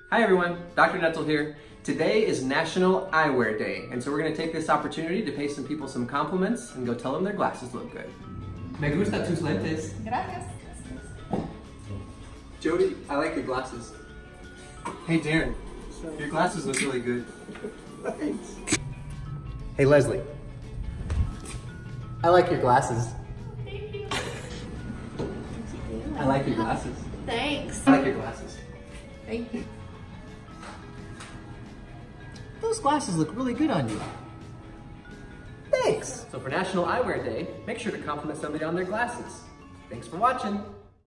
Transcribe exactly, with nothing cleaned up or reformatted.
Hi everyone, Doctor Netzel here. Today is National Eyewear Day, and so we're going to take this opportunity to pay some people some compliments and go tell them their glasses look good. Me gusta tus lentes. Gracias. Jody, I like your glasses. Hey Darren, your glasses look really good. Thanks. Hey Leslie, I like your glasses. Thank you. I like your glasses. Thanks. I like your glasses. Thank you. Those glasses look really good on you. Thanks. So for National Eyewear Day, make sure to compliment somebody on their glasses. Thanks for watching.